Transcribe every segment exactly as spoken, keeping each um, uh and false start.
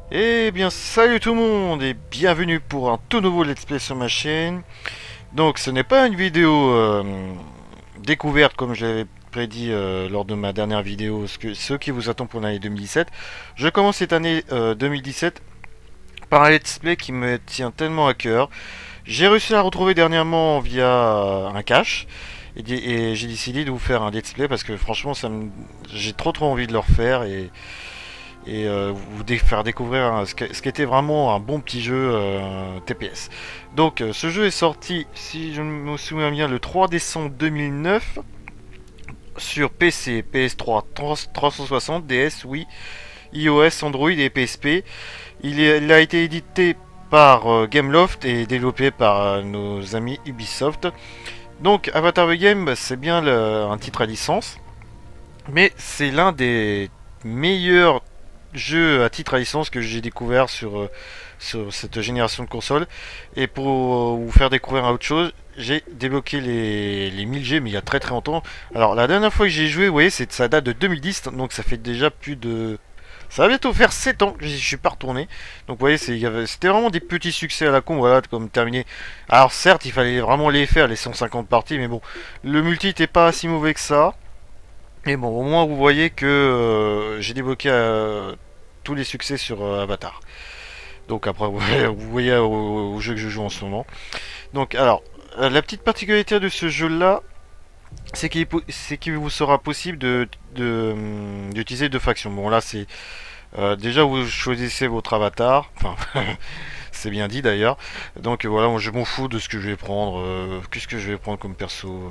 Eh bien, salut tout le monde et bienvenue pour un tout nouveau let's play sur ma chaîne. Donc, ce n'est pas une vidéo euh, découverte comme je l'avais prédit euh, lors de ma dernière vidéo, ce, que, ce qui vous attend pour l'année deux mille dix-sept. Je commence cette année euh, deux mille dix-sept par un let's play qui me tient tellement à cœur. J'ai réussi à la retrouver dernièrement via euh, un cache et, et j'ai décidé de vous faire un let's play parce que franchement, ça me, j'ai trop trop envie de le refaire et et euh, vous dé faire découvrir hein, ce, ce qui était vraiment un bon petit jeu euh, T P S. Donc euh, ce jeu est sorti, si je me souviens bien, le trois décembre deux mille neuf sur P C, P S trois, trois cent soixante, D S, Wii, iOS, Android et P S P. Il, est, il a été édité par euh, Gameloft et développé par euh, nos amis Ubisoft. Donc Avatar the Game, c'est bien le, un titre à licence, mais c'est l'un des meilleurs jeu à titre à licence que j'ai découvert sur, euh, sur cette génération de consoles. Et pour euh, vous faire découvrir autre chose, j'ai débloqué les, les mille G, mais il y a très très longtemps. Alors la dernière fois que j'ai joué, vous voyez, c'est, ça date de deux mille dix, donc ça fait déjà plus de... Ça va bientôt faire sept ans que je suis pas retourné. Donc vous voyez, c'est, y avait, c'était vraiment des petits succès à la con, voilà, comme terminé. Alors certes, il fallait vraiment les faire, les cent cinquante parties, mais bon, le multi n'était pas si mauvais que ça. Et bon, au moins vous voyez que euh, j'ai débloqué euh, tous les succès sur euh, Avatar. Donc après, vous voyez, vous voyez au, au jeu que je joue en ce moment. Donc alors, euh, la petite particularité de ce jeu-là, c'est qu'il c'est qu'il vous sera possible de de, hum, d'utiliser deux factions. Bon là, c'est euh, déjà vous choisissez votre avatar. Enfin, c'est bien dit d'ailleurs. Donc voilà, moi je m'en fous de ce que je vais prendre. Euh, Qu'est-ce que je vais prendre comme perso euh,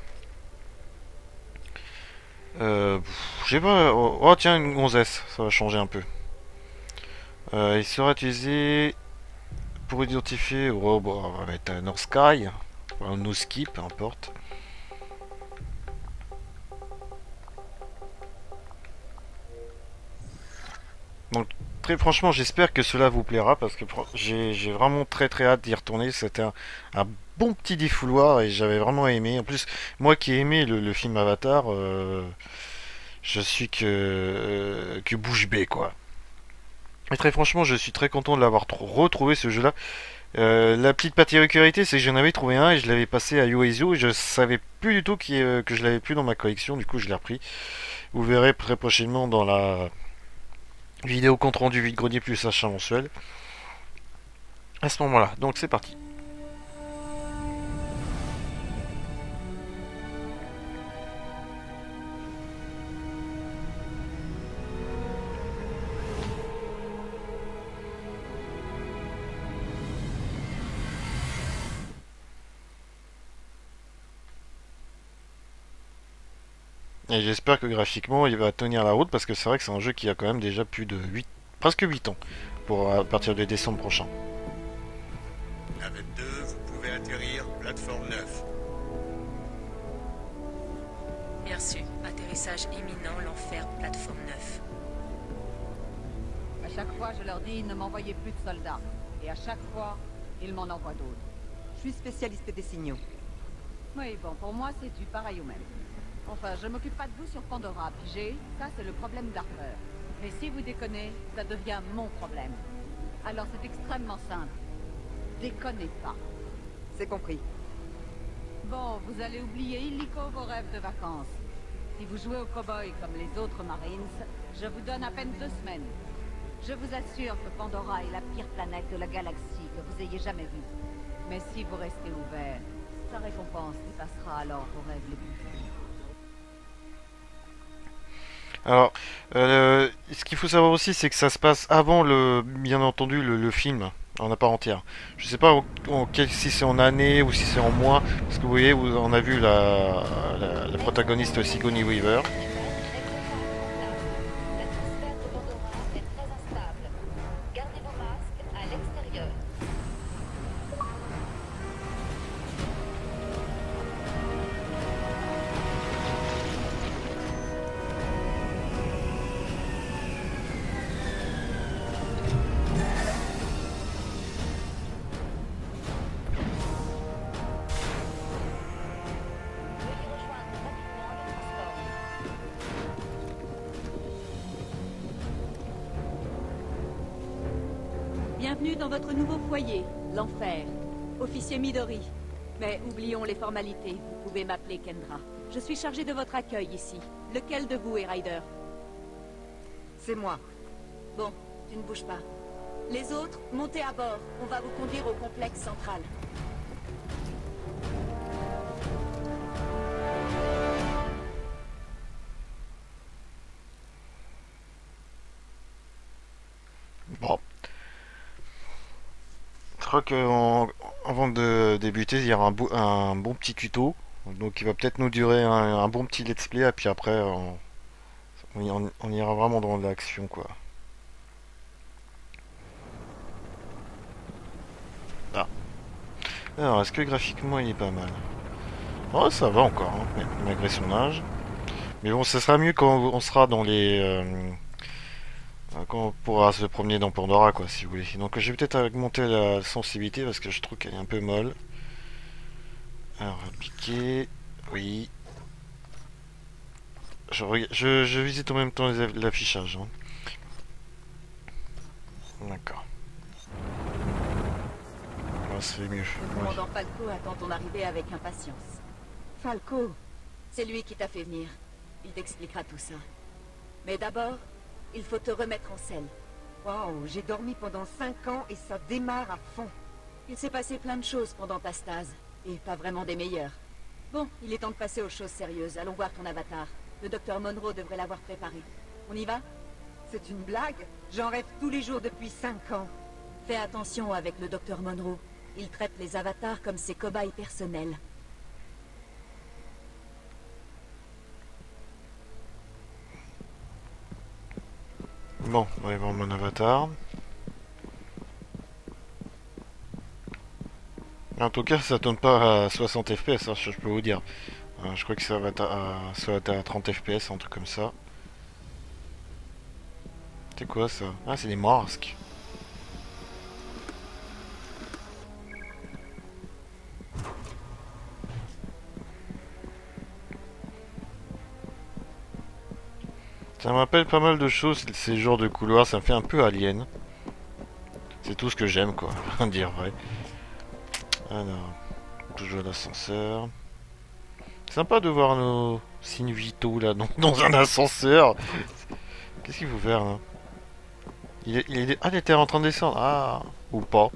euh, Je sais pas. Oh, oh, tiens, une gonzesse, ça va changer un peu. Euh, il sera utilisé pour identifier. Oh, bon, on va mettre un North Sky, un No Skip, peu importe. Donc, très franchement, j'espère que cela vous plaira parce que j'ai j'ai vraiment très très hâte d'y retourner. C'était un, un bon petit défouloir et j'avais vraiment aimé. En plus, moi qui ai aimé le, le film Avatar, euh, je suis que, euh, que bouche bée quoi. Et très franchement, je suis très content de l'avoir retrouvé ce jeu-là. Euh, la petite particularité, c'est que j'en avais trouvé un et je l'avais passé à Yoezio et je savais plus du tout qui, euh, que je l'avais plus dans ma collection, du coup je l'ai repris. Vous verrez très prochainement dans la vidéo compte rendu vide-grenier plus achat mensuel. À ce moment-là, donc c'est parti. Et j'espère que graphiquement il va tenir la route parce que c'est vrai que c'est un jeu qui a quand même déjà plus de huit, presque huit ans pour à partir de décembre prochain. Navette deux, vous pouvez atterrir, plateforme neuf. Bien reçu. Atterrissage imminent, l'enfer, plateforme neuf. À chaque fois, je leur dis, ne m'envoyez plus de soldats. Et à chaque fois, ils m'en envoient d'autres. Je suis spécialiste des signaux. Oui, bon, pour moi, c'est du pareil au même. Enfin, je m'occupe pas de vous sur Pandora, pigé. Ça, c'est le problème d'Harper. Mais si vous déconnez, ça devient mon problème. Alors, c'est extrêmement simple. Déconnez pas. C'est compris. Bon, vous allez oublier illico vos rêves de vacances. Si vous jouez au cow-boy comme les autres Marines, je vous donne à peine deux semaines. Je vous assure que Pandora est la pire planète de la galaxie que vous ayez jamais vue. Mais si vous restez ouvert, sa récompense dépassera alors vos rêves les plus fous. Alors, euh, ce qu'il faut savoir aussi, c'est que ça se passe avant le, bien entendu, le, le film en à part entière. Je sais pas en- en quel- si c'est en année ou si c'est en mois, parce que vous voyez, vous, on a vu la, la, la protagoniste Sigourney Weaver. L'atmosphère de Pandora est très instable. Gardez vos masques à l'extérieur. Veuillez rejoindre rapidement le transport. Bienvenue dans votre nouveau foyer, l'Enfer. Officier Midori. Mais oublions les formalités, vous pouvez m'appeler Kendra. Je suis chargée de votre accueil ici. Lequel de vous est Ryder? C'est moi. Bon, tu ne bouges pas. Les autres, montez à bord. On va vous conduire au complexe central. Bon. Je crois qu'avant de débuter, il y aura un, beau- un bon petit tuto. Donc il va peut-être nous durer un, un bon petit let's play. Et puis après, on, on y- on- on ira vraiment dans l'action, quoi. Ah. Alors, est-ce que graphiquement il est pas mal? Oh, ça va encore, hein, mais- malgré son âge. Mais bon, ça sera mieux quand on sera dans les... euh, quand on pourra se promener dans Pandora, quoi, si vous voulez. Donc je vais peut-être augmenter la sensibilité parce que je trouve qu'elle est un peu molle. Alors, appliquer. Oui. Je, rega- je, je visite en même temps les aff- l'affichage. Hein. D'accord. Ah, c'est mieux. Le Ouais. commandant Falco attend ton arrivée avec impatience. Falco, c'est lui qui t'a fait venir. Il t'expliquera tout ça. Mais d'abord, il faut te remettre en selle. Waouh, j'ai dormi pendant cinq ans et ça démarre à fond. Il s'est passé plein de choses pendant ta stase, et pas vraiment des meilleures. Bon, il est temps de passer aux choses sérieuses. Allons voir ton avatar. Le docteur Monroe devrait l'avoir préparé. On y va? C'est une blague? J'en rêve tous les jours depuis cinq ans. Fais attention avec le docteur Monroe. Il traite les avatars comme ses cobayes personnels. Bon, on va aller voir mon avatar. En tout cas, ça tourne pas à soixante F P S, hein, je je peux vous dire. Euh, je crois que ça va être à, ça va être à trente F P S, un truc comme ça. C'est quoi ça? Ah, c'est des masques. Ça me rappelle pas mal de choses, ces genres de couloirs, ça me fait un peu Alien. C'est tout ce que j'aime, quoi, à dire vrai. Alors, toujours l'ascenseur. Sympa de voir nos signes vitaux là dans, dans un ascenseur. Qu'est-ce qu'il faut faire là? il, est, il est- Ah, il était en train de descendre. Ah, ou pas.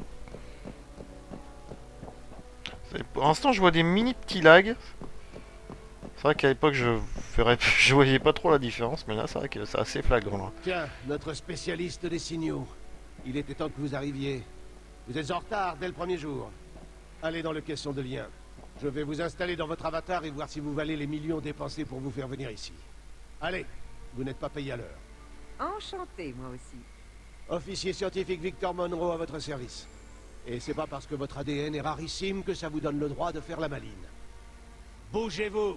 C'est- Pour l'instant, je vois des mini petits lags. C'est vrai qu'à l'époque, je ferais, je voyais pas trop la différence, mais là, c'est vrai que c'est assez flagrant. Là. Tiens, notre spécialiste des signaux. Il était temps que vous arriviez. Vous êtes en retard dès le premier jour. Allez dans le caisson de lien. Je vais vous installer dans votre avatar et voir si vous valez les millions dépensés pour vous faire venir ici. Allez, vous n'êtes pas payé à l'heure. Enchanté, moi aussi. Officier scientifique Victor Monroe à votre service. Et c'est pas parce que votre A D N est rarissime que ça vous donne le droit de faire la maline. Bougez-vous!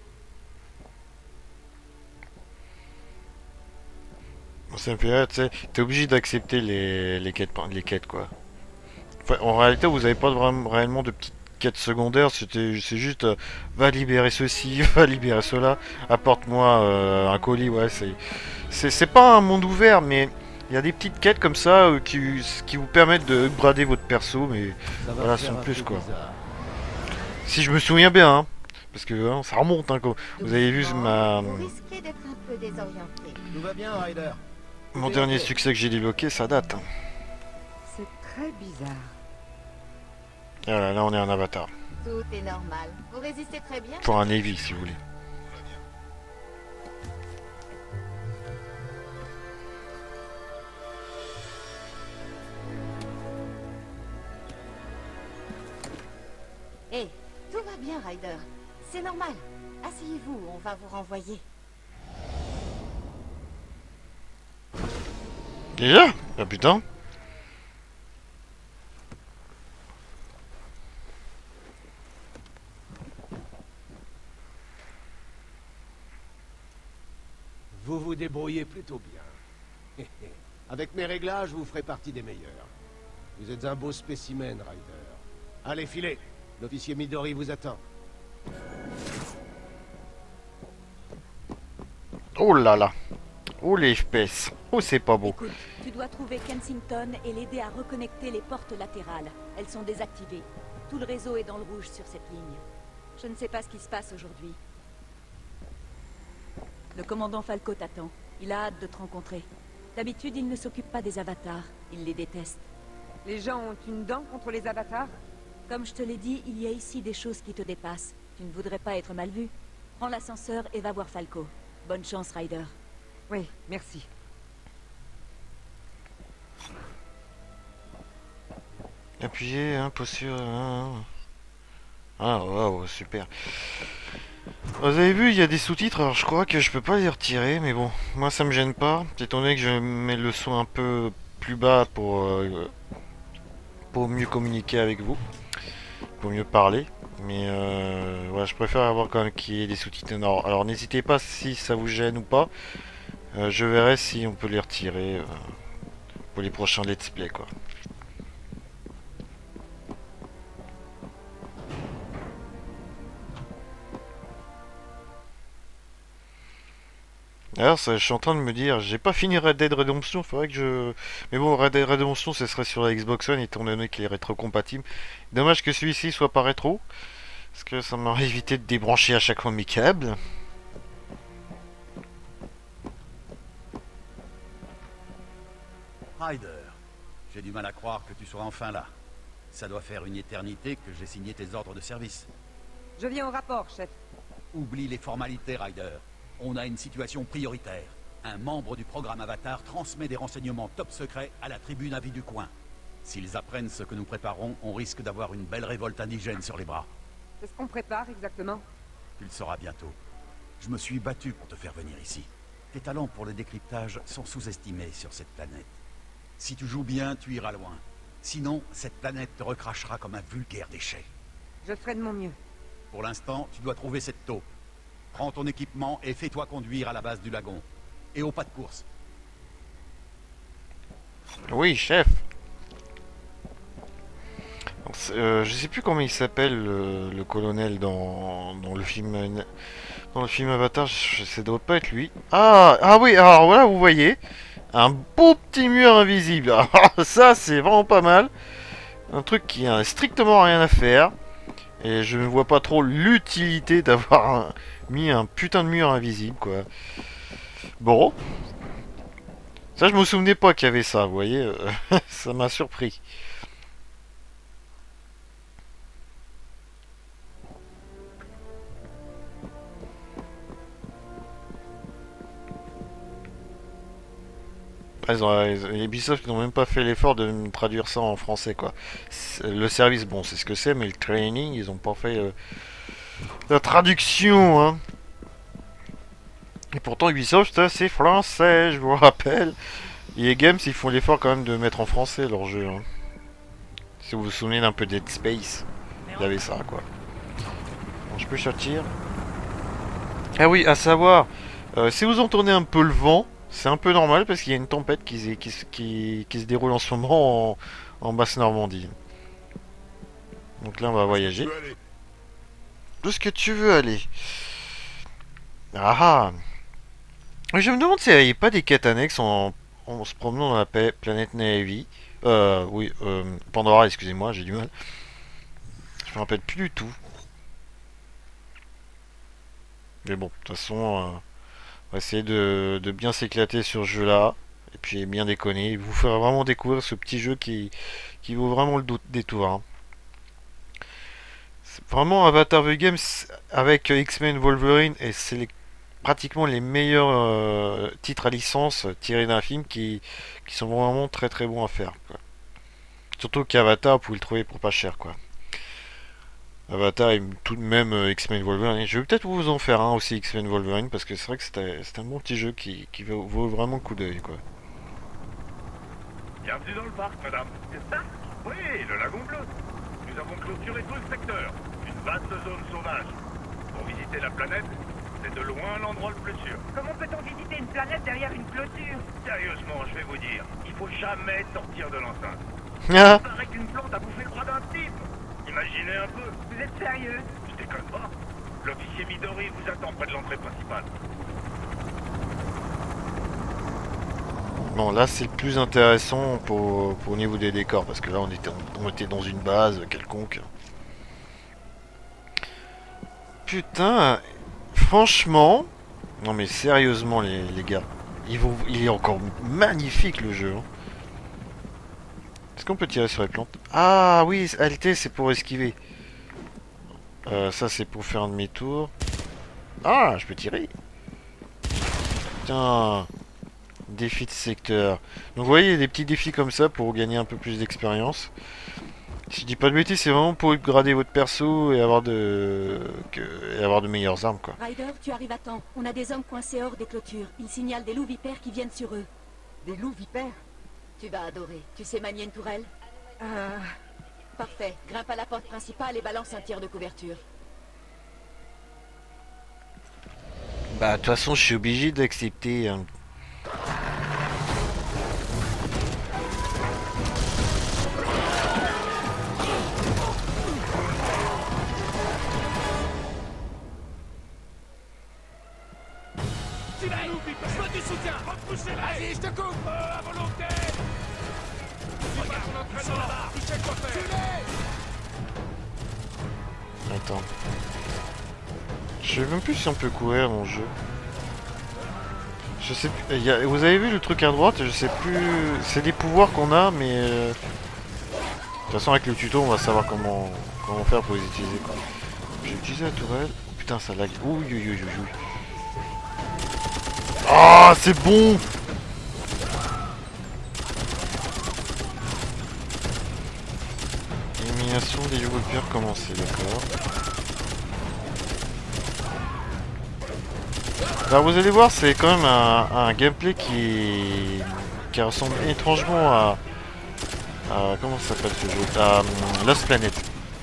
Bon, ça me fait rire, tu sais, t'es obligé d'accepter les, les quêtes, les quêtes quoi. Enfin, en réalité, vous avez pas vraiment, réellement de petites quêtes secondaires, c'était, c'est juste, euh, va libérer ceci, va libérer cela, apporte-moi euh, un colis, ouais, c'est, c'est, c'est pas un monde ouvert, mais il y a des petites quêtes comme ça euh, qui, qui vous permettent de upgrader votre perso, mais Ça va voilà, faire sans un plus peu quoi. bizarre. Si je me souviens bien, hein, parce que hein, ça remonte, hein, quand vous avez vu ma, Vous risquez d'être un peu désorienté. Tout va bien, Ryder? mon dernier succès que j'ai débloqué, ça date. Hein. C'est très bizarre. Et voilà, là on est en avatar, Tout est normal. Vous résistez très bien. pour un Navy si vous voulez. Hé, tout va bien, Ryder. C'est normal. Asseyez-vous, on va vous renvoyer. Déjà? Ah putain. Vous vous débrouillez plutôt bien. Avec mes réglages, vous ferez partie des meilleurs. Vous êtes un beau spécimen, Ryder. Allez, filez. L'officier Midori vous attend. Oh là là. Oh les F P S. Oh c'est pas beau. Écoute, tu dois trouver Kensington et l'aider à reconnecter les portes latérales. Elles sont désactivées. Tout le réseau est dans le rouge sur cette ligne. Je ne sais pas ce qui se passe aujourd'hui. Le commandant Falco t'attend. Il a hâte de te rencontrer. D'habitude, il ne s'occupe pas des avatars. Il les déteste. Les gens ont une dent contre les avatars? Comme je te l'ai dit, il y a ici des choses qui te dépassent. Tu ne voudrais pas être mal vu. Prends l'ascenseur et va voir Falco. Bonne chance, Ryder. Oui, merci. Appuyez, hein, posture. Hein. Ah, waouh, super. Vous avez vu, il y a des sous-titres, alors je crois que je peux pas les retirer, mais bon, moi ça me gêne pas, étant donné que je mets le son un peu plus bas pour, euh, pour mieux communiquer avec vous, pour mieux parler, mais euh, voilà, je préfère avoir quand même qu'il y ait des sous-titres. Alors, alors n'hésitez pas si ça vous gêne ou pas, euh, je verrai si on peut les retirer euh, pour les prochains let's play quoi. Alors ça, je suis en train de me dire, j'ai pas fini Red Dead Redemption, faudrait que je... Mais bon, Red Dead Redemption, ce serait sur la Xbox One, étant donné qu'il est rétro-compatible. Dommage que celui-ci soit pas rétro, parce que ça m'aurait évité de débrancher à chaque fois mes câbles. Ryder, j'ai du mal à croire que tu sois enfin là. Ça doit faire une éternité que j'ai signé tes ordres de service. Je viens au rapport, chef. Oublie les formalités, Ryder. On a une situation prioritaire. Un membre du programme Avatar transmet des renseignements top secrets à la tribune avis du coin. S'ils apprennent ce que nous préparons, on risque d'avoir une belle révolte indigène sur les bras. Qu'est-ce qu'on prépare exactement? Tu le sauras bientôt. Je me suis battu pour te faire venir ici. Tes talents pour le décryptage sont sous-estimés sur cette planète. Si tu joues bien, tu iras loin. Sinon, cette planète te recrachera comme un vulgaire déchet. Je ferai de mon mieux. Pour l'instant, tu dois trouver cette taupe. Prends ton équipement et fais-toi conduire à la base du lagon. Et au pas de course. Oui, chef. Euh, je sais plus comment il s'appelle le, le colonel dans, dans le film dans le film Avatar. Je, ça doit pas être lui. Ah, ah oui, alors voilà, vous voyez un beau petit mur invisible. Alors, ça, c'est vraiment pas mal. Un truc qui a strictement rien à faire. Et je ne vois pas trop l'utilité d'avoir mis un putain de mur invisible, quoi. Bon. Ça, je me souvenais pas qu'il y avait ça, vous voyez. Ça m'a surpris. Ah, ils ont, ils, les Ubisoft n'ont même pas fait l'effort de me traduire ça en français, quoi. Le service, bon, c'est ce que c'est, mais le training, ils ont pas fait euh, la traduction, hein. Et pourtant, Ubisoft, c'est français, je vous rappelle. Et les games, ils font l'effort quand même de mettre en français leur jeu, hein. Si vous vous souvenez d'un peu Dead Space, il y avait ça, quoi. Bon, je peux sortir. Ah oui, à savoir, euh, si vous entendez un peu le vent, c'est un peu normal parce qu'il y a une tempête qui, qui, qui, qui se déroule en ce moment en, en Basse-Normandie. Donc là, on va voyager. Où est-ce que tu veux aller? Ah ah. Je me demande s'il n'y avait pas des quêtes annexes en, en se promenant dans la planète Na'vi. Euh, oui, euh, Pandora, excusez-moi, j'ai du mal. Je me rappelle plus du tout. Mais bon, de toute façon... Euh, on va essayer de, de bien s'éclater sur ce jeu là et puis bien déconner, vous faire vraiment découvrir ce petit jeu qui, qui vaut vraiment le détour, hein. C'est vraiment Avatar The Game avec X-Men Wolverine, et c'est les, pratiquement les meilleurs euh, titres à licence tirés d'un film qui, qui sont vraiment très très bons à faire, quoi. Surtout qu'Avatar, vous pouvez le trouver pour pas cher, quoi. Avatar et tout de même euh, X-Men Wolverine. Je vais peut-être vous en faire un aussi, X-Men Wolverine, parce que c'est vrai que c'est un bon petit jeu qui, qui vaut, vaut vraiment le coup d'œil, quoi. Bienvenue dans le parc, madame. C'est ça? Oui, le lagon bleu. Nous avons clôturé tout le secteur. Une vaste zone sauvage. Pour visiter la planète, c'est de loin l'endroit le plus sûr. Comment peut-on visiter une planète derrière une clôture? Sérieusement, je vais vous dire, il faut jamais sortir de l'enceinte. Ah. Il paraît qu'une plante a bouffé le bras d'un type. Imaginez un peu. Vous êtes sérieux? Je déconne pas. L'officier Midori vous attend près de l'entrée principale. Bon, là c'est le plus intéressant pour, pour au niveau des décors, parce que là on était, on était dans une base quelconque. Putain, franchement, non mais sérieusement les, les gars, ils vont, il est encore magnifique le jeu. Hein. Est-ce qu'on peut tirer sur les plantes? Ah oui, L T c'est pour esquiver. Euh, ça c'est pour faire un demi-tour. Ah, je peux tirer. Putain. Défi de secteur. Donc vous voyez, il y a des petits défis comme ça pour gagner un peu plus d'expérience. Si je dis pas de bêtises, c'est vraiment pour upgrader votre perso et avoir de... Que... et avoir de meilleures armes, quoi. Ryder, tu arrives à temps. On a des hommes coincés hors des clôtures. Ils signalent des loups vipères qui viennent sur eux. Des loups vipères? Tu vas adorer. Tu sais manier une tourelle? Euh... Parfait. Grimpe à la porte principale et balance un tir de couverture. Bah, de toute façon, je suis obligé d'accepter... Hein. Vas-y, je te coupe euh, à volonté. Regarde ton entraînement là-bas. Tu sais quoi faire. Attends. Je sais même plus si on peut courir dans le jeu. Je sais plus. Y a, vous avez vu le truc à droite? Je sais plus. C'est des pouvoirs qu'on a, mais. Euh... De toute façon, avec le tuto, on va savoir comment, comment faire pour les utiliser. J'ai utilisé la tourelle. Oh, putain, ça lag. Ouh, ouh, ouh, ouh. Ah, c'est bon! Élimination des Europeers commencée, d'accord. Alors vous allez voir, c'est quand même un, un gameplay qui, qui ressemble étrangement à, à comment ça s'appelle ce jeu, à um, Lost Planet.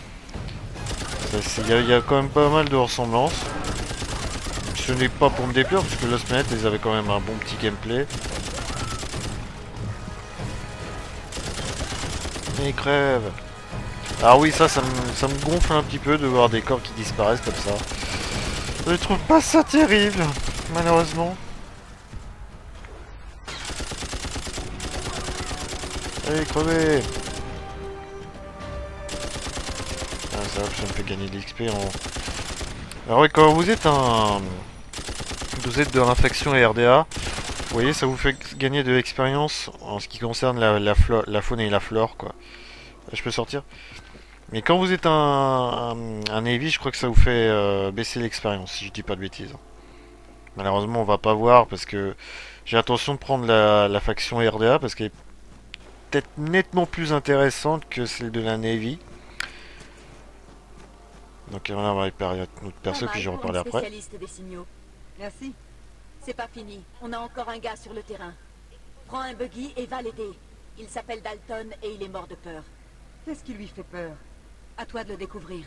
Il y, y a quand même pas mal de ressemblances. Ce n'est pas pour me déplaire parce que Lost Planet ils avaient quand même un bon petit gameplay. Mais crève. Alors oui, ça, ça me, ça me gonfle un petit peu de voir des corps qui disparaissent comme ça. Je trouve pas ça terrible, malheureusement. Allez, crevez! Ah, ça va, ça me fait gagner de l'X P en... Alors oui, quand vous êtes un... Vous êtes de l'infection et R D A, vous voyez, ça vous fait gagner de l'expérience en ce qui concerne la, la, la faune et la flore, quoi. Je peux sortir? Mais quand vous êtes un, un, un Navy, je crois que ça vous fait euh, baisser l'expérience, si je dis pas de bêtises. Malheureusement, on va pas voir parce que j'ai l'intention de prendre la, la faction R D A parce qu'elle est peut-être nettement plus intéressante que celle de la Navy. Donc là, on va réparer notre perso, puis je vais reparler après. Spécialiste des signaux. Merci. C'est pas fini. On a encore un gars sur le terrain. Prends un buggy et va l'aider. Il s'appelle Dalton et il est mort de peur. Qu'est-ce qui lui fait peur? À toi de le découvrir.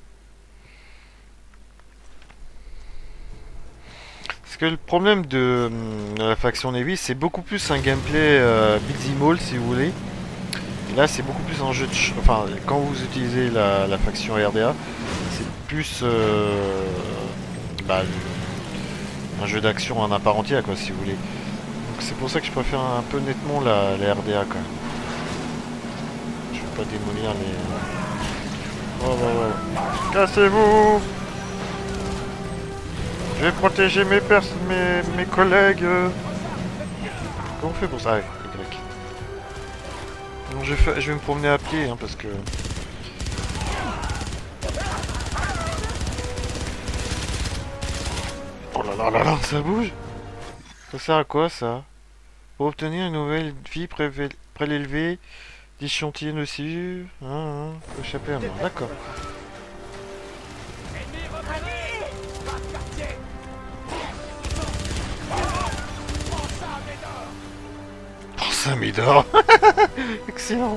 Parce que le problème de, de la faction Navy, c'est beaucoup plus un gameplay euh, beat'em all, si vous voulez. Et là, c'est beaucoup plus un jeu de... Ch enfin, quand vous utilisez la, la faction R D A, c'est plus euh, bah, un jeu d'action en à part entière, quoi, si vous voulez. Donc c'est pour ça que je préfère un peu nettement la, la R D A, quand même. Je vais pas démolir les... Oh, oh, oh. Cassez-vous! Je vais protéger mes pers mes, mes collègues. Comment on fait pour ça? Ah, ouais, Y. Non, je, vais je vais me promener à pied, hein, parce que... Oh là là là là, ça bouge! Ça sert à quoi, ça? Pour obtenir une nouvelle vie prélevée... d'échantillons aussi, hein, hein, faut échapper à mort, d'accord. Pense à Médor. Excellent.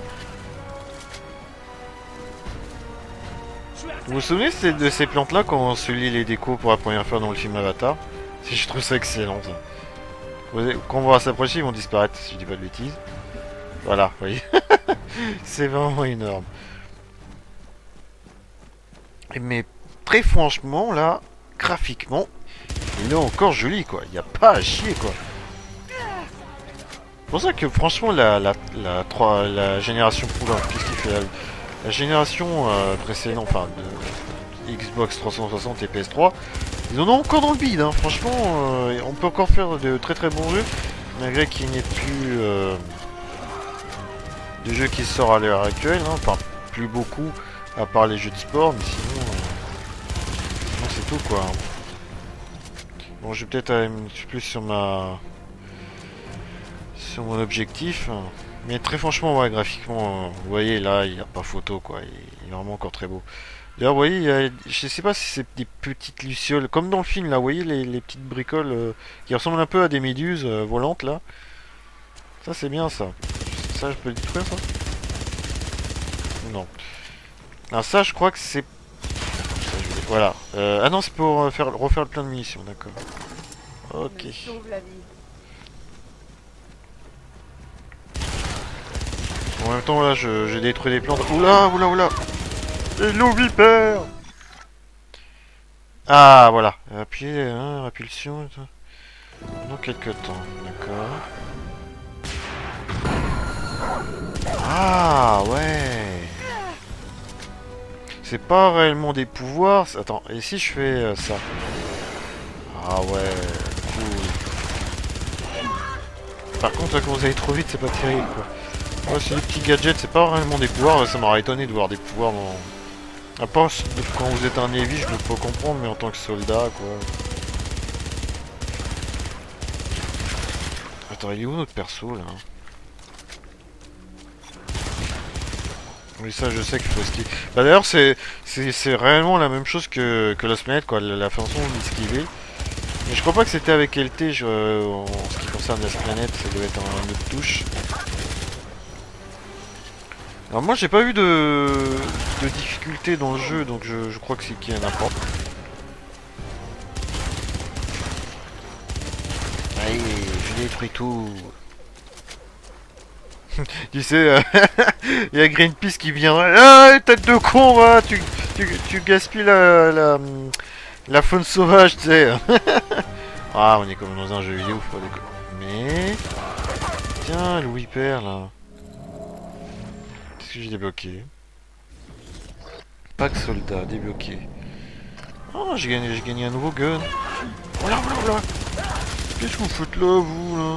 Vous vous souvenez de ces plantes là quand on se lit les décos pour la première fois dans le film Avatar? Je trouve ça excellent, ça. Quand on va s'approcher, ils vont disparaître, si je dis pas de bêtises. Voilà, vous voyez. C'est vraiment énorme. Mais très franchement, là, graphiquement, il est encore joli, quoi. Il n'y a pas à chier, quoi. pour ça que franchement la la la, trois, la génération oula, qu'est-ce qu'il fait la, la génération euh, précédente, enfin de Xbox trois cent soixante et P S trois, ils en ont encore dans le bide. Hein. Franchement, euh, on peut encore faire de très très bons jeux malgré qu'il n'y ait plus euh, de jeux qui sortent à l'heure actuelle. Hein. Enfin, plus beaucoup à part les jeux de sport, mais sinon, euh, sinon c'est tout quoi. Bon, je vais peut-être aller plus sur ma sur mon objectif, mais très franchement, ouais, graphiquement, vous voyez là, il n'y a pas photo quoi, il est vraiment encore très beau. D'ailleurs, vous voyez, il y a, je sais pas si c'est des petites lucioles, comme dans le film là, vous voyez les, les petites bricoles euh, qui ressemblent un peu à des méduses euh, volantes là. Ça c'est bien ça. Ça je peux le détruire ça? Non. Ah ça je crois que c'est... Voilà. Euh, ah non c'est pour faire, refaire le plein de munitions, d'accord. Ok. En même temps là j'ai détruit des plantes. Oula oula oula. Les loups vipères. Ah voilà. Appuyez, hein, impulsion. Dans quelques temps, d'accord. Ah ouais. C'est pas réellement des pouvoirs. Attends, et si je fais euh, ça? Ah ouais. Cool. Par contre, quand vous allez trop vite, c'est pas terrible quoi. Ouais, c'est des petits gadgets, c'est pas réellement des pouvoirs. Ça m'aurait étonné de voir des pouvoirs dans... À part quand vous êtes un Navy, je peux pas comprendre, mais en tant que soldat quoi. Attends, il est où notre perso là? Oui, ça je sais qu'il faut esquiver. Bah d'ailleurs c'est c'est réellement la même chose que, que Lost Planet quoi, la, la façon d'esquiver. Mais je crois pas que c'était avec L T, je, en ce qui concerne Lost Planet, ça doit être un autre touche. Alors moi j'ai pas eu de, de difficulté dans le jeu, donc je, je crois que c'est qu'il y a n'importe. Allez, je détruis tout. Tu sais, il y a Greenpeace qui vient. Ah, tête de con, va, tu, tu, tu gaspilles la, la, la faune sauvage, tu sais. Ah, on est comme dans un jeu vidéo, faut déconner. Mais. Tiens, le Whipper là. Qu'est-ce que j'ai débloqué? Pack soldat, débloqué. Oh, j'ai gagné, j'ai gagné un nouveau gun. Oh là, là, là. Qu'est-ce que vous faites là, vous là?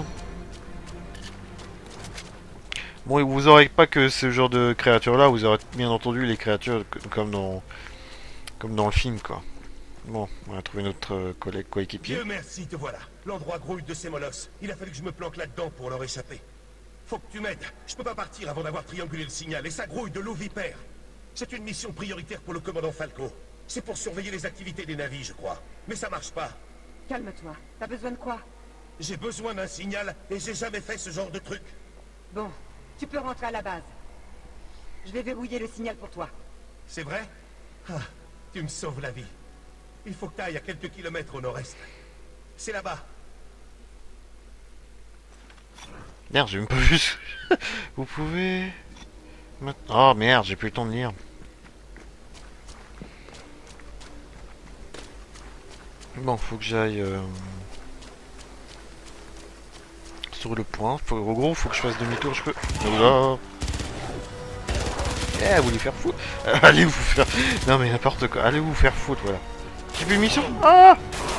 Bon, vous aurez pas que ce genre de créatures là, vous aurez bien entendu les créatures comme dans comme dans le film quoi. Bon, on va trouver notre euh, collègue coéquipier. Dieu merci, te voilà. L'endroit grouille de ces molosses. Il a fallu que je me planque là-dedans pour leur échapper. Faut que tu m'aides. Je peux pas partir avant d'avoir triangulé le signal et ça grouille de loups vipères. C'est une mission prioritaire pour le commandant Falco. C'est pour surveiller les activités des navires, je crois. Mais ça marche pas. Calme-toi. T'as besoin de quoi? J'ai besoin d'un signal et j'ai jamais fait ce genre de truc. Bon. Tu peux rentrer à la base. Je vais verrouiller le signal pour toi. C'est vrai? Ah, tu me sauves la vie. Il faut que tu ailles à quelques kilomètres au nord-est. C'est là-bas. Merde, j'ai même pas vu. Vous pouvez... Oh merde, j'ai plus le temps de lire. Bon, faut que j'aille... Euh... sur le point. Faut, en gros, faut que je fasse demi-tour. Je peux. Oula. Eh, vous les faire foutre. Allez vous faire. Non mais n'importe quoi. Allez vous faire foutre, voilà. J'ai plus de mission. Ah.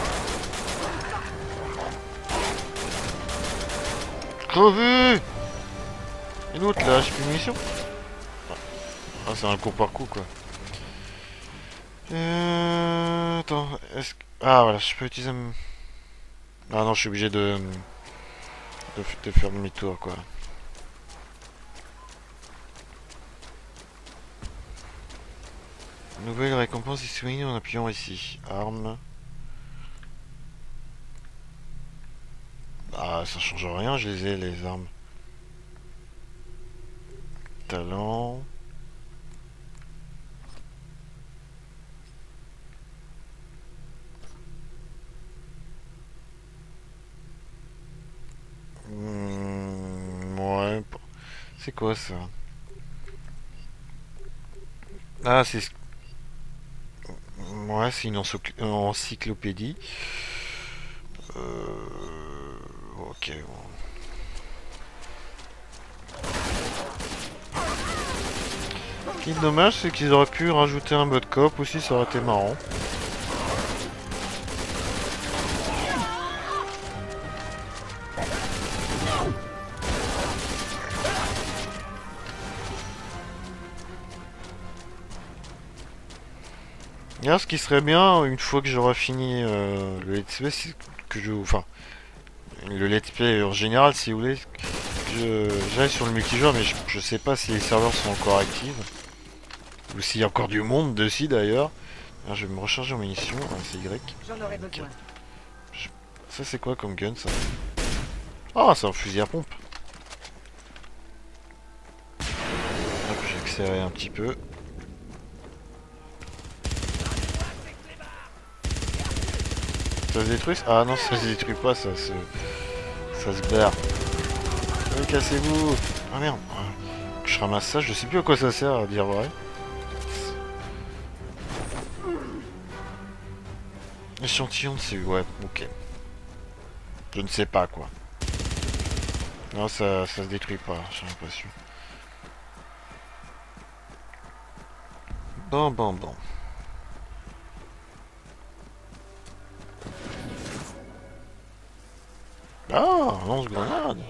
Crevé. Et l'autre là, j'ai plus de mission. Ah, c'est un coup par coup quoi. Euh... Attends. Est-ce que... Ah voilà, je peux utiliser. Ah non, je suis obligé de. De, de faire demi-tour quoi. Nouvelle récompense disponible en appuyant ici. Arme. Ah ça change rien, je les ai les armes. Talent. Mmh, ouais. C'est quoi ça? Ah, c'est... Ouais, c'est une encyclopédie. Euh... Ok, bon. qui est dommage, c'est qu'ils auraient pu rajouter un mode coop aussi, ça aurait été marrant. Là, ce qui serait bien, une fois que j'aurai fini euh, le let's play, c'est que je... Enfin, le let's play en général, si vous voulez, que j'aille sur le multijoueur, mais je, je sais pas si les serveurs sont encore actifs. Ou s'il y a encore du monde dessus, d'ailleurs. Je vais me recharger en munitions, hein, c'est Y. J'en aurais besoin. Je... Ça, c'est quoi comme gun, ça? Ah, c'est un fusil à pompe. Hop, j'ai accéléré un petit peu. Ça se détruit? Ah non, ça se détruit pas, ça se... Ça se barre. Allez, cassez-vous! Ah merde! Je ramasse ça, je sais plus à quoi ça sert, à dire vrai. Échantillon de C U, ouais, ok. Je ne sais pas quoi. Non, ça, ça se détruit pas, j'ai l'impression. Bon, bon, bon. Ah, lance-grenade.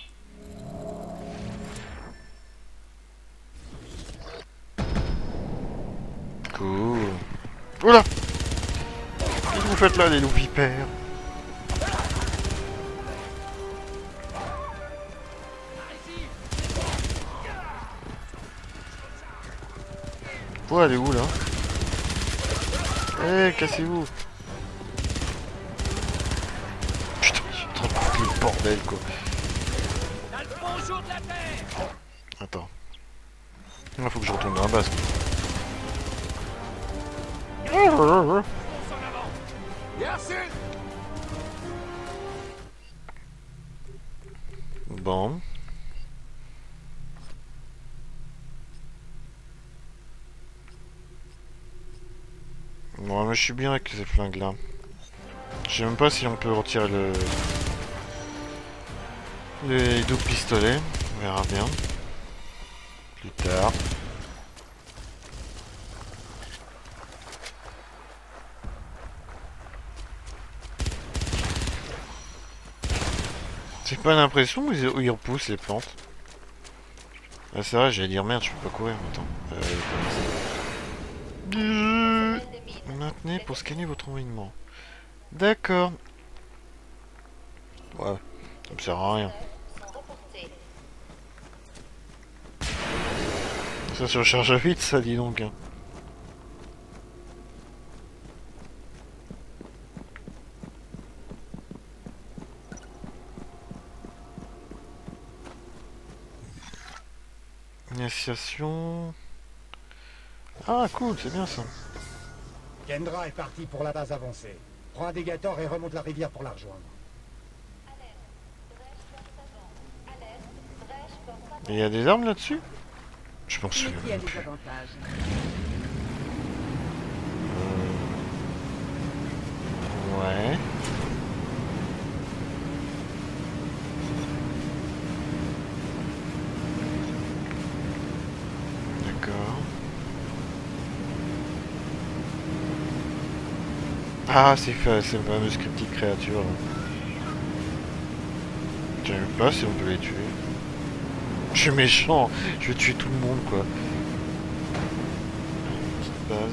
Cool. Oula! Qu'est-ce que vous faites là, les loups vipères? Ouais, elle est où là? Eh, hey, cassez-vous! Putain, je suis en train de foutre le bordel quoi. Attends. Il faut que je retourne dans la base. Bon. Bon, mais je suis bien avec ces flingues là. Je sais même pas si on peut retirer le... les doubles pistolets. On verra bien. Plus tard. J'ai pas l'impression où ils, où ils repoussent les plantes. Ah c'est vrai, j'allais dire merde, je peux pas courir. Attends. Euh, Maintenez pour scanner votre environnement. D'accord. Ouais, ça me sert à rien. Ça se recharge vite, ça, dis donc. Hein. Initiation. Ah, cool, c'est bien ça. Kendra est parti pour la base avancée. Prends un dégator et remonte la rivière pour la rejoindre. Il y a des armes là-dessus? Je m'en souviens. Qui a des avantages? Euh... Ouais. D'accord. Ah, c'est le fameux cryptique créature. Je sais même pas si on peut les tuer. Je suis méchant, je vais tuer tout le monde quoi. Une petite base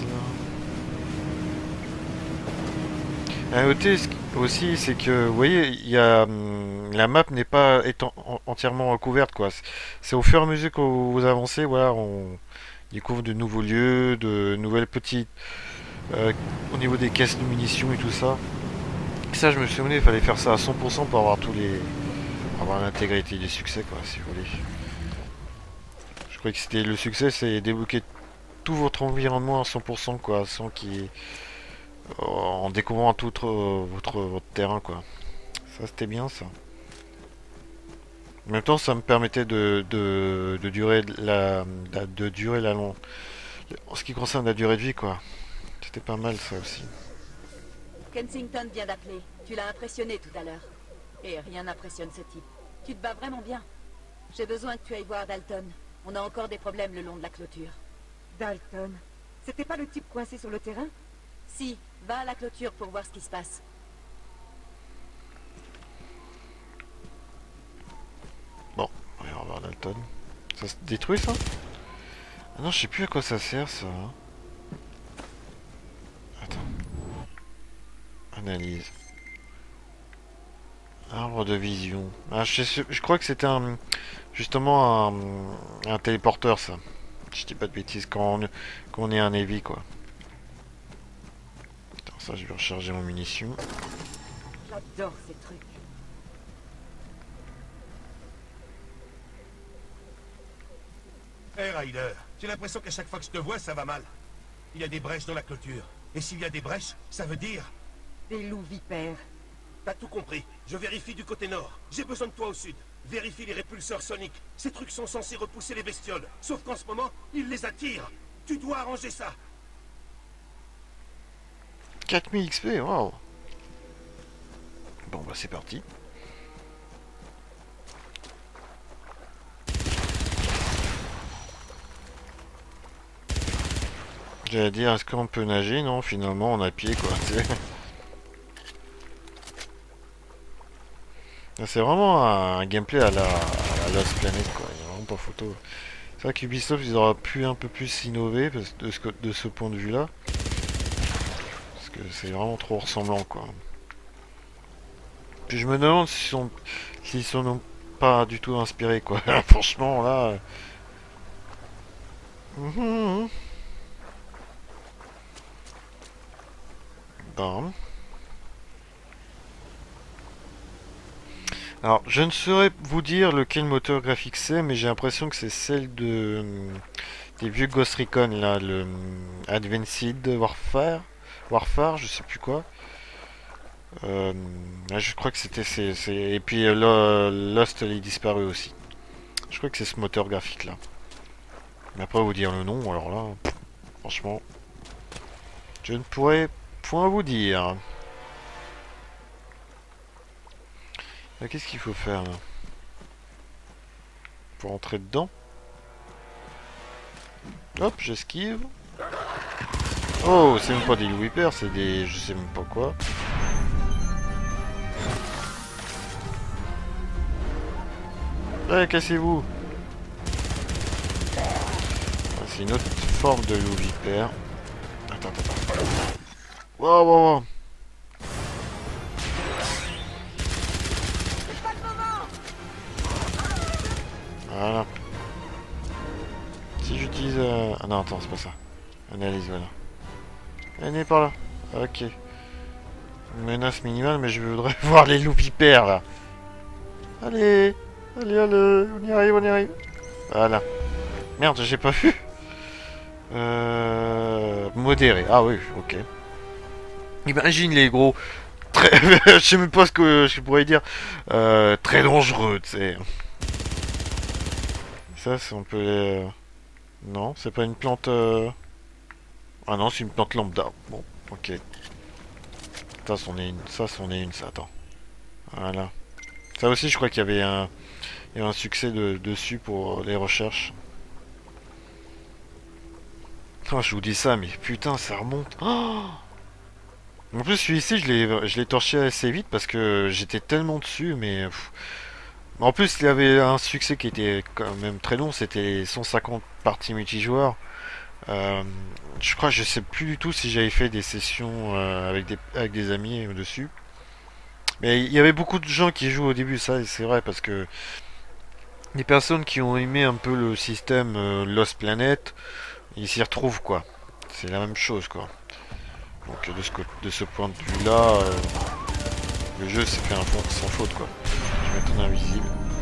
là. À noter aussi, c'est que vous voyez, il y a la map n'est pas étant, entièrement recouverte quoi. C'est au fur et à mesure que vous avancez, voilà, on découvre de nouveaux lieux, de nouvelles petites euh, au niveau des caisses de munitions et tout ça. Et ça, je me souvenais, il fallait faire ça à cent pour cent pour avoir tous les, pour avoir l'intégralité du succès quoi, si vous voulez. Je crois que c'était le succès, c'est débloquer tout votre environnement à cent pour cent quoi, sans qu'il en découvrant tout votre, votre, votre terrain quoi. Ça c'était bien ça. En même temps ça me permettait de, de, de durer la, la de durer la long. En ce qui concerne la durée de vie quoi. C'était pas mal ça aussi. Kensington vient d'appeler. Tu l'as impressionné tout à l'heure. Et rien n'impressionne ce type. Tu te bats vraiment bien. J'ai besoin que tu ailles voir Dalton. On a encore des problèmes le long de la clôture. Dalton, c'était pas le type coincé sur le terrain? Si, va à la clôture pour voir ce qui se passe. Bon, on va voir Dalton. Ça se détruit ça? Ah non, je sais plus à quoi ça sert ça. Attends. Analyse. Arbre de vision. Ah, je, sais, je crois que c'était un, justement un, un téléporteur ça. Je dis pas de bêtises quand on, quand on est un heavy quoi. Attends, ça je vais recharger mon munition. J'adore ces trucs. Hé hey Ryder, j'ai l'impression qu'à chaque fois que je te vois, ça va mal. Il y a des brèches dans la clôture. Et s'il y a des brèches, ça veut dire... Des loups vipères. T'as tout compris. Je vérifie du côté nord. J'ai besoin de toi au sud. Vérifie les répulseurs soniques. Ces trucs sont censés repousser les bestioles. Sauf qu'en ce moment, ils les attirent. Tu dois arranger ça. quatre mille X P, waouh. Bon bah c'est parti. J'allais dire, est-ce qu'on peut nager? Non, finalement on a pied quoi. C'est vraiment un gameplay à la, à la Lost Planet quoi, il n'y a vraiment pas photo. C'est vrai qu'Ubisoft ils auraient pu un peu plus innover de ce, de ce point de vue là. Parce que c'est vraiment trop ressemblant quoi. Puis je me demande s'ils sont, s'ils sont pas du tout inspirés quoi. Franchement là... Mmh. Bon. Alors, je ne saurais vous dire lequel moteur graphique c'est, mais j'ai l'impression que c'est celle de des vieux Ghost Recon là, le Advanced Warfare, Warfare, je sais plus quoi. Euh, je crois que c'était c'est et puis euh, Lost il est disparu aussi. Je crois que c'est ce moteur graphique là. Mais après vous dire le nom, alors là, pff, franchement, je ne pourrais point vous dire. Qu'est-ce qu'il faut faire là? Pour entrer dedans. Hop, j'esquive. Oh, c'est même pas des loups hyper, c'est des... je sais même pas quoi. Allez, cassez-vous. Ah, c'est une autre forme de loup vipère. Attends, attends, attends. Wow, wow, wow. Voilà. Si j'utilise... Euh... Ah non, attends, c'est pas ça. Analyse, voilà. Elle est par là. Ok. Menace minimale, mais je voudrais voir les loups vipères, là. Allez. Allez, allez. On y arrive, on y arrive. Voilà. Merde, j'ai pas vu. Euh... Modéré. Ah oui, ok. Imagine les gros... Très... je sais même pas ce que je pourrais dire. Euh... Très dangereux, tu sais. Ça, on peut les... Non, c'est pas une plante... Euh... Ah non, c'est une plante lambda. Bon, ok. Ça, c'en est une. Ça, c'en est une, ça, attends. Voilà. Ça aussi, je crois qu'il y avait un... Il y avait un succès de... dessus pour les recherches. Oh, je vous dis ça, mais putain, ça remonte. Oh, en plus, celui-ci, je l'ai je l'ai torché assez vite parce que j'étais tellement dessus, mais... Pff. En plus, il y avait un succès qui était quand même très long, c'était les cent cinquante parties multijoueurs. Euh, je crois, je sais plus du tout si j'avais fait des sessions euh, avec, des, avec des amis dessus. Mais il y avait beaucoup de gens qui jouent au début, ça, c'est vrai, parce que les personnes qui ont aimé un peu le système euh, Lost Planet, ils s'y retrouvent, quoi. C'est la même chose, quoi. Donc de ce, de ce point de vue-là, euh, le jeu s'est fait un fond sans faute, quoi. Je vais mettre en invisible.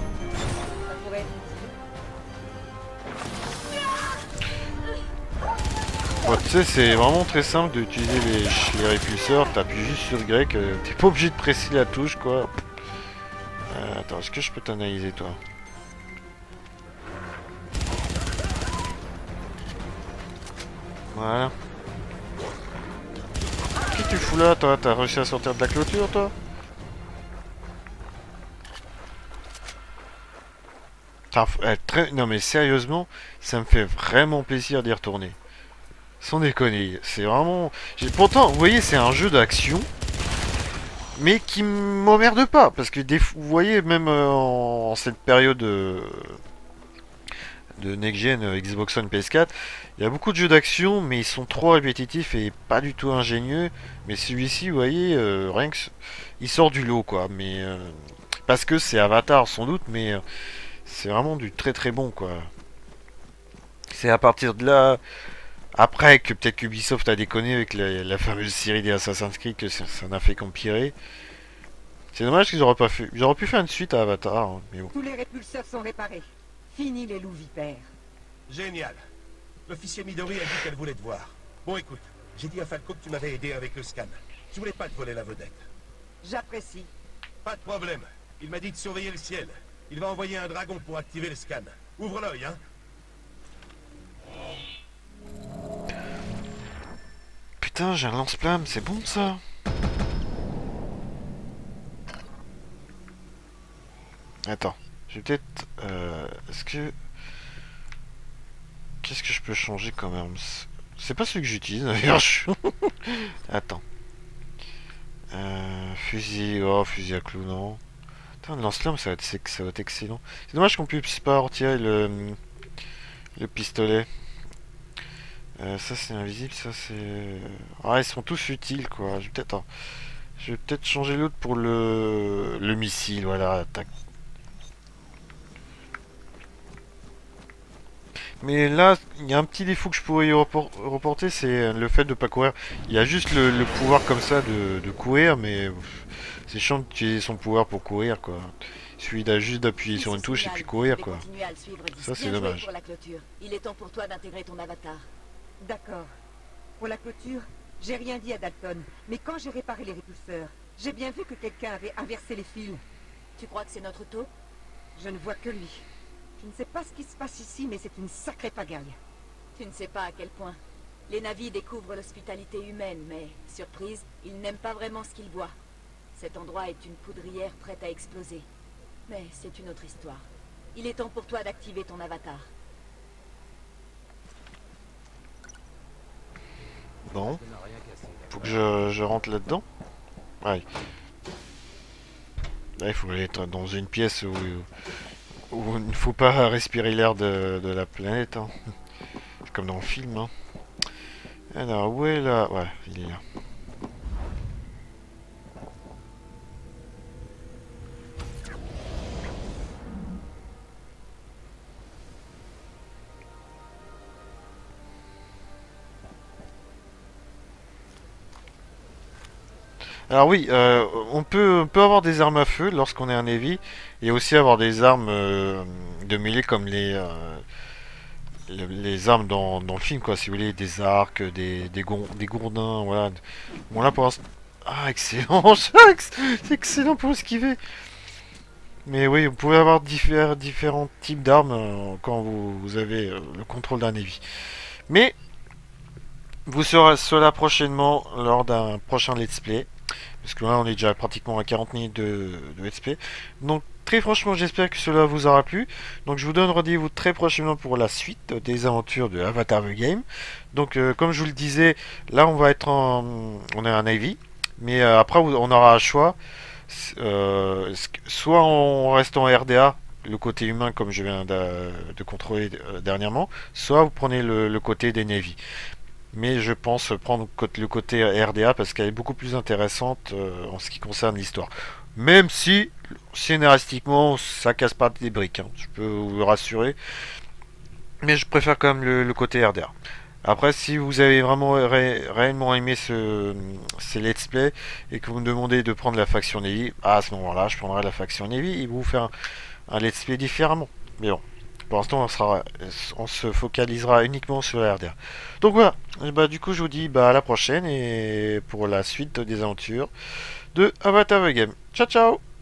Bon, tu sais, c'est vraiment très simple d'utiliser les, les répulseurs. T'appuies juste sur Y, euh, t'es pas obligé de presser la touche, quoi. Euh, attends, est-ce que je peux t'analyser, toi? Voilà. Qu'est-ce que tu fous là, toi? T'as réussi à sortir de la clôture, toi? Très... Non mais sérieusement, ça me fait vraiment plaisir d'y retourner. Sans déconner, c'est vraiment... Pourtant, vous voyez, c'est un jeu d'action, mais qui m'emmerde pas, parce que des... vous voyez, même euh, en... en cette période euh, de next-gen, euh, Xbox One, P S quatre, il y a beaucoup de jeux d'action, mais ils sont trop répétitifs et pas du tout ingénieux. Mais celui-ci, vous voyez, euh, rien que... il sort du lot, quoi. Mais euh, parce que c'est Avatar, sans doute, mais euh, c'est vraiment du très très bon, quoi. C'est à partir de là... Après que peut-être qu'Ubisoft a déconné avec la, la fameuse série des Assassin's Creed, que ça, ça n'a fait qu'empirer. C'est dommage qu'ils auraient pas fait. Ils auraient pu faire une suite à Avatar, hein, mais bon. Tous les répulseurs sont réparés. Fini les loups vipères. Génial. L'officier Midori a dit qu'elle voulait te voir. Bon, écoute, j'ai dit à Falco que tu m'avais aidé avec le scan. Je voulais pas te voler la vedette. J'apprécie. Pas de problème. Il m'a dit de surveiller le ciel. Il va envoyer un dragon pour activer le scan. Ouvre l'œil, hein. Putain, j'ai un lance-flamme, c'est bon ça. Attends, je vais peut-être... Euh, Est-ce que... Qu'est-ce que je peux changer quand même? C'est pas celui que j'utilise d'ailleurs. Attends. Euh, fusil... Oh, fusil à clous, non. Putain, le lance-flamme, ça va être, ça va être excellent. C'est dommage qu'on puisse pas retirer le... Le pistolet. Euh, ça c'est invisible, ça c'est... Ah, ils sont tous utiles, quoi. Je vais peut-être... Je vais peut-être changer l'autre pour le... Le missile, voilà, tac. Mais là, il y a un petit défaut que je pourrais y repor reporter, c'est le fait de pas courir. Il y a juste le, le pouvoir comme ça de, de courir, mais... C'est chiant d'utiliser son pouvoir pour courir, quoi. Il suffit juste d'appuyer sur une touche et puis courir, quoi. Ça c'est dommage. Pour la clôture. Il est temps pour toi d'intégrer ton avatar. D'accord. Pour la clôture, j'ai rien dit à Dalton, mais quand j'ai réparé les répulseurs, j'ai bien vu que quelqu'un avait inversé les fils. Tu crois que c'est notre taux? Je ne vois que lui. Je ne sais pas ce qui se passe ici, mais c'est une sacrée pagaille. Tu ne sais pas à quel point. Les navis découvrent l'hospitalité humaine, mais, surprise, ils n'aiment pas vraiment ce qu'ils voient. Cet endroit est une poudrière prête à exploser. Mais c'est une autre histoire. Il est temps pour toi d'activer ton avatar. Bon. Faut que je, je rentre là-dedans. Ouais. Là, il faut être dans une pièce où, où il ne faut pas respirer l'air de, de la planète. Hein. C'est comme dans le film. Hein. Alors, où est là? Ouais, il est là. Alors oui, euh, on, peut, on peut avoir des armes à feu lorsqu'on est un Navy, et aussi avoir des armes euh, de mêlée comme les, euh, les, les armes dans, dans le film, quoi, si vous voulez, des arcs, des, des, gour, des gourdins, voilà. Bon là pour l'instant... Ah, excellent. C'est excellent pour esquiver. Mais oui, vous pouvez avoir diffé différents types d'armes euh, quand vous, vous avez euh, le contrôle d'un Navy. Mais vous serez cela prochainement lors d'un prochain let's play. Parce que là on est déjà pratiquement à quarante minutes de, de let's play. Donc très franchement j'espère que cela vous aura plu. Donc je vous donne rendez-vous très prochainement pour la suite des aventures de Avatar The Game. Donc euh, comme je vous le disais, là on va être en... On est un Navy. Mais euh, après on aura un choix. Euh, soit on reste en R D A, le côté humain comme je viens de, de contrôler euh, dernièrement. Soit vous prenez le, le côté des Navy. Mais je pense prendre le côté R D A parce qu'elle est beaucoup plus intéressante euh, en ce qui concerne l'histoire. Même si, scénaristiquement, ça casse pas des briques, hein, je peux vous le rassurer. Mais je préfère quand même le, le côté R D A. Après, si vous avez vraiment ré réellement aimé ce, ces let's play et que vous me demandez de prendre la faction Navy, à ce moment-là, je prendrai la faction Navy et vous faire un, un let's play différemment. Mais bon. Pour l'instant, on, sera, on se focalisera uniquement sur la R D A. Donc voilà, et bah, du coup, je vous dis bah, à la prochaine et pour la suite des aventures de Avatar The Game. Ciao, ciao!